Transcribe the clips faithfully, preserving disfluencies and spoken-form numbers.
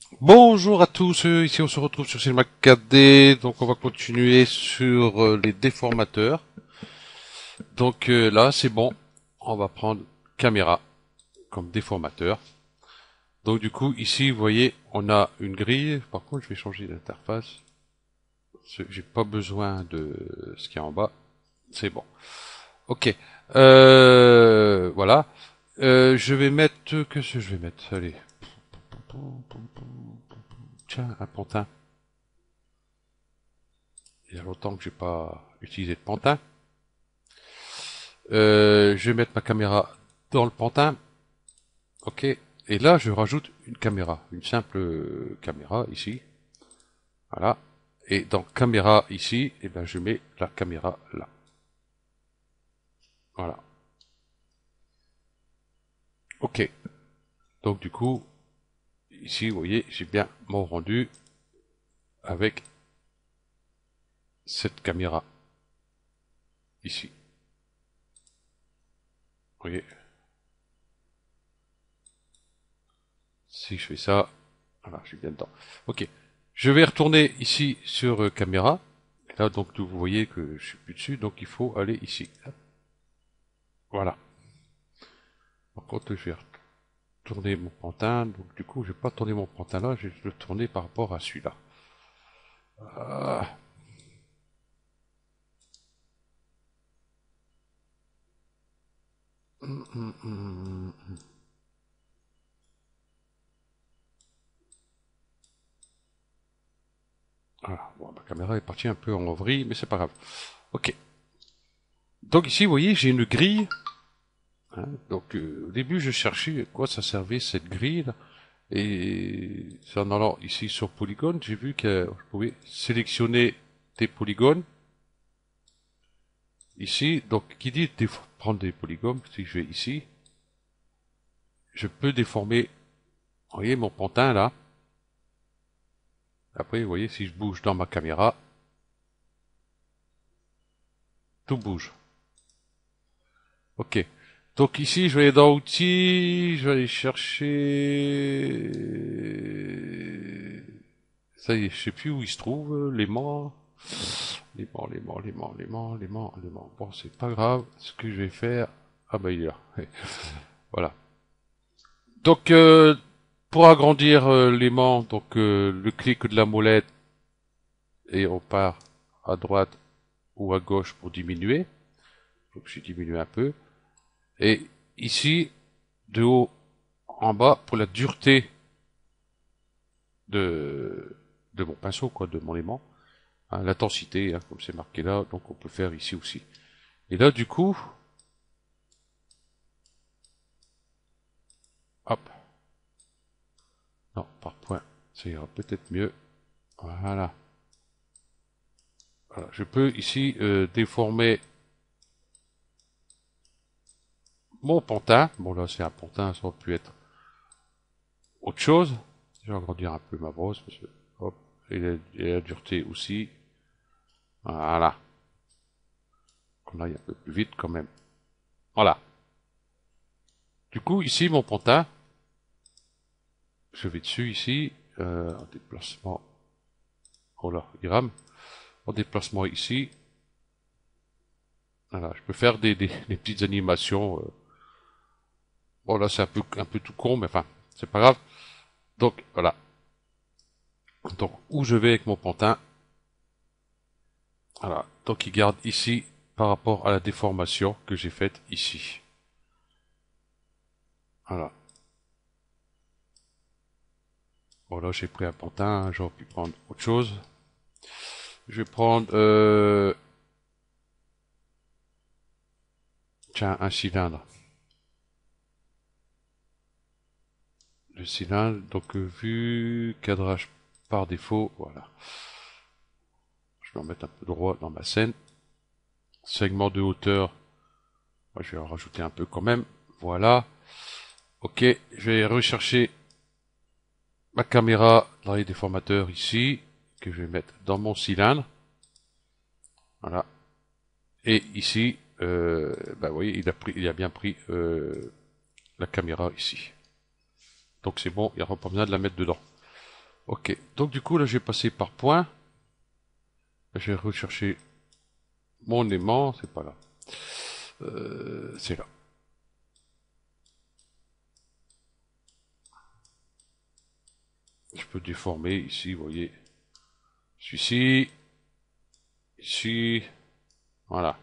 Bonjour à tous, euh, ici on se retrouve sur Cinema quatre D, donc on va continuer sur euh, les déformateurs. Donc euh, là c'est bon, on va prendre caméra comme déformateur. Donc du coup ici vous voyez on a une grille, par contre je vais changer d'interface, j'ai pas besoin de ce qui est en bas, c'est bon. Ok, euh, voilà, euh, je vais mettre, que ce que je vais mettre, allez, tiens un pantin. Il y a longtemps que j'ai pas utilisé de pantin. Euh, je vais mettre ma caméra dans le pantin. Ok. Et là, je rajoute une caméra, une simple euh, caméra ici. Voilà. Et dans caméra ici, eh ben, je mets la caméra là. Voilà. Ok. Donc du coup, ici, vous voyez, j'ai bien mon rendu avec cette caméra ici. Vous voyez. Si je fais ça, voilà, je suis bien dedans. Ok. Je vais retourner ici sur euh, caméra. Et là, donc, vous voyez que je suis plus dessus, donc il faut aller ici. Voilà. Par contre, je vais retourner mon pantin. Donc, du coup, je vais pas tourner mon pantin là, je vais le tourner par rapport à celui-là. Ah. Hum, hum, hum, hum. Voilà. Bon, ma caméra est partie un peu en vrille, mais c'est pas grave. Ok. Donc ici, vous voyez, j'ai une grille. Hein. Donc, euh, au début, je cherchais à quoi ça servait cette grille là. Et en allant ici sur polygone, j'ai vu que je pouvais sélectionner des polygones. Ici, donc qui dit prendre des polygones, si je vais ici, je peux déformer, vous voyez mon pantin là. Après, vous voyez, si je bouge dans ma caméra, tout bouge. Ok. Donc ici, je vais aller dans outils, je vais aller chercher... Ça y est, je sais plus où il se trouve, l'aimant. L'aimant, l'aimant, l'aimant, l'aimant, l'aimant, l'aimant. Bon, c'est pas grave, ce que je vais faire... Ah bah il est là. Voilà. Donc, euh, pour agrandir euh, l'aimant, donc euh, le clic de la molette et on part à droite ou à gauche pour diminuer. Donc je diminue un peu. Et ici, de haut en bas, pour la dureté de, de mon pinceau, quoi, de mon aimant, hein, l'intensité, hein, comme c'est marqué là, donc on peut faire ici aussi. Et là, du coup, hop, non, par point, ça ira peut-être mieux. Voilà. Voilà. Je peux ici euh, déformer mon pantin. Bon là, c'est un pantin, ça aurait pu être autre chose. Je vais agrandir un peu ma brosse, parce que, hop, et la, et la dureté aussi. Voilà. Qu'on aille un peu plus vite quand même. Voilà. Du coup, ici, mon pantin, je vais dessus ici, euh, en déplacement. Oh là, il rame. En déplacement ici. Voilà, je peux faire des, des, des petites animations. Euh. Bon là, c'est un peu, un peu tout con, mais enfin, c'est pas grave. Donc, voilà. Donc, où je vais avec mon pantin. Voilà. Donc, il garde ici par rapport à la déformation que j'ai faite ici. Voilà. Bon là, j'ai pris un pantin, j'aurais pu prendre autre chose. Je vais prendre, euh, tiens, un cylindre. Le cylindre, donc euh, vue, cadrage par défaut, voilà. Je vais en mettre un peu droit dans ma scène. Segment de hauteur, moi, je vais en rajouter un peu quand même. Voilà. Ok, je vais rechercher ma caméra dans les déformateurs ici, que je vais mettre dans mon cylindre. Voilà. Et ici, euh, bah, vous voyez, il a, pris, il a bien pris euh, la caméra ici. Donc c'est bon, il n'y aura pas besoin de la mettre dedans. Ok, donc du coup là j'ai passé par point. Je vais rechercher mon aimant, c'est pas là. Euh, c'est là. Je peux déformer ici, vous voyez. Celui-ci, ici, voilà.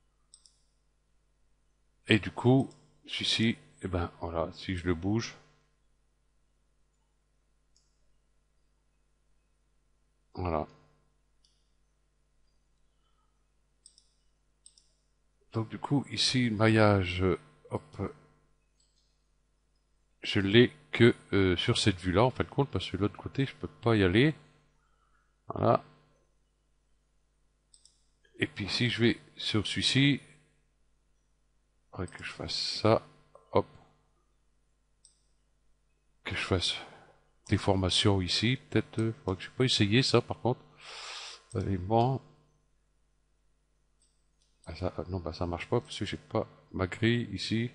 Et du coup, celui-ci, eh ben voilà, si je le bouge, voilà. Donc du coup, ici, le maillage, euh, hop, je l'ai que euh, sur cette vue-là, en fin de compte, parce que de l'autre côté, je peux pas y aller. Voilà. Et puis si je vais sur celui-ci, il faudrait que je fasse ça, hop, que je fasse des formations ici, peut-être, euh, faudrait que je peux pas essayer ça par contre. Et bon, ah, ça, non, bah ça marche pas parce que j'ai pas ma grille ici.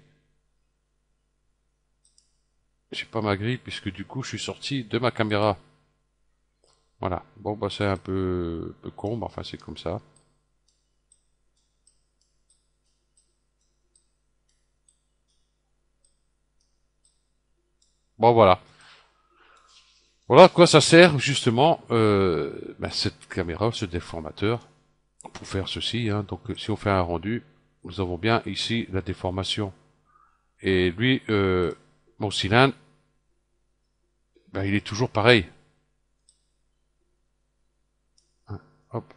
J'ai pas ma grille puisque du coup je suis sorti de ma caméra. Voilà. Bon bah c'est un peu, peu con, mais enfin c'est comme ça. Bon voilà. Voilà à quoi ça sert justement euh, bah, cette caméra, ce déformateur, pour faire ceci. Hein. Donc si on fait un rendu, nous avons bien ici la déformation. Et lui, euh, mon cylindre, bah, il est toujours pareil. Hein, hop.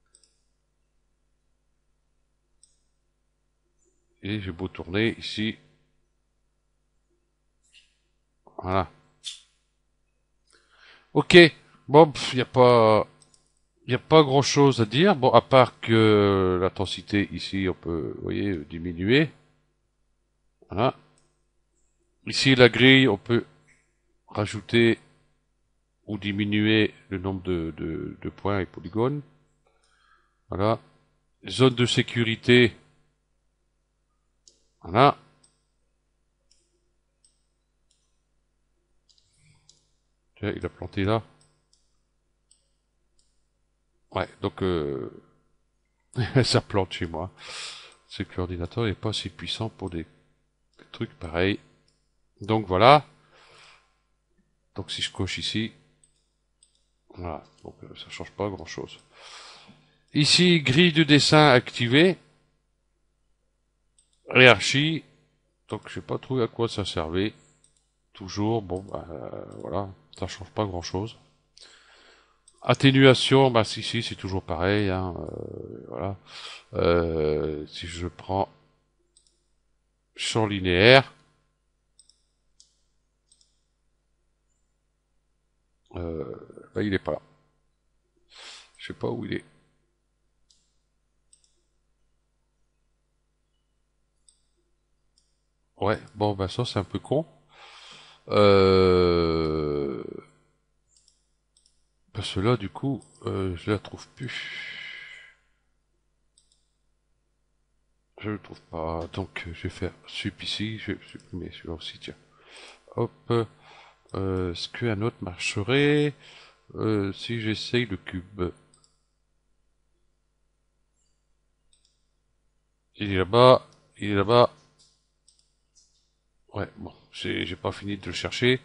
Et j'ai beau tourner ici. Voilà. Ok. Bon, il n'y a pas, il a pas grand chose à dire. Bon, à part que l'intensité ici, on peut, vous voyez, diminuer. Voilà. Ici, la grille, on peut rajouter ou diminuer le nombre de, de, de points et polygones. Voilà. Zone de sécurité. Voilà. Tiens, il a planté là. Ouais, donc euh, ça plante chez moi. C'est que l'ordinateur n'est pas assez puissant pour des trucs pareils. Donc voilà. Donc si je coche ici, voilà. Donc euh, ça change pas grand chose. Ici, grille de dessin activée. Hiérarchie. Donc je sais pas trop à quoi ça servait. Toujours, bon, bah, euh, voilà, ça change pas grand chose. Atténuation, bah si si, c'est toujours pareil. Hein, euh, voilà. Euh, si je prends champ linéaire, euh, bah, il est pas là. Je sais pas où il est. Ouais, bon, bah ça c'est un peu con. Euh, parce que là, du coup, euh, je la trouve plus. Je le trouve pas. Donc, je vais faire sup ici. Je vais supprimer celui-là aussi, tiens. Hop. Euh, Est-ce qu'un autre marcherait euh, si j'essaye le cube? Il est là-bas. Il est là-bas. Ouais, bon. J'ai j'ai pas fini de le chercher.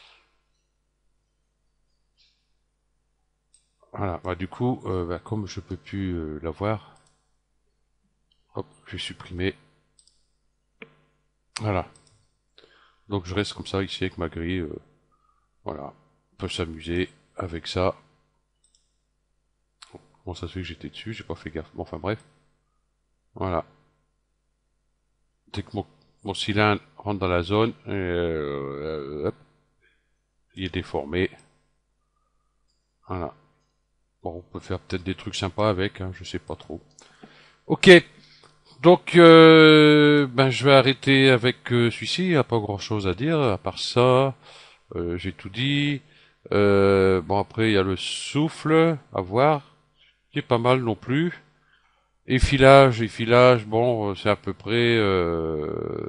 Voilà. Bah, du coup, euh, bah, comme je peux plus euh, l'avoir, hop, je vais supprimer. Voilà. Donc, je reste comme ça ici avec ma grille. euh, voilà. On peut s'amuser avec ça. Bon, ça se fait que j'étais dessus, j'ai pas fait gaffe. Bon, enfin bref. Voilà. Dès que mon, mon cylindre rentre dans la zone, euh, hop, il est déformé. Voilà. Bon, on peut faire peut-être des trucs sympas avec, hein, je sais pas trop. Ok. Donc, euh, ben, je vais arrêter avec euh, celui-ci. Il n'y a pas grand-chose à dire. À part ça, euh, j'ai tout dit. Euh, bon, après, il y a le souffle à voir, qui est pas mal non plus. Effilage, effilage, bon, euh, c'est à peu près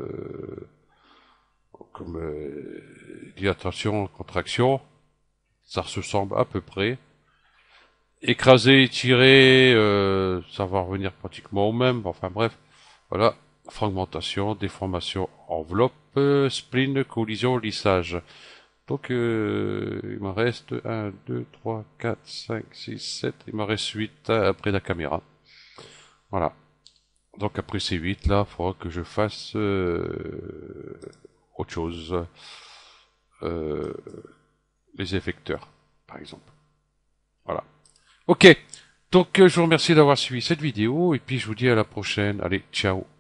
euh, comme euh, dilatation, contraction. ça se ressemble à peu près. Écraser, tirer, euh, ça va revenir pratiquement au même. Enfin bref, voilà. Fragmentation, déformation, enveloppe, euh, spline, collision, lissage. Donc euh, il me reste un, deux, trois, quatre, cinq, six, sept. Il me reste huit après la caméra. Voilà. Donc après ces huit là, il faudra que je fasse euh, autre chose. Euh, les effecteurs, par exemple. Voilà. Ok. Donc, euh, je vous remercie d'avoir suivi cette vidéo et puis je vous dis à la prochaine. Allez, ciao.